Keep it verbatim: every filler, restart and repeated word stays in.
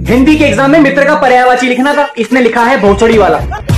हिंदी के एग्जाम में मित्र का पर्यायवाची लिखना था, इसने लिखा है भोसड़ी वाला।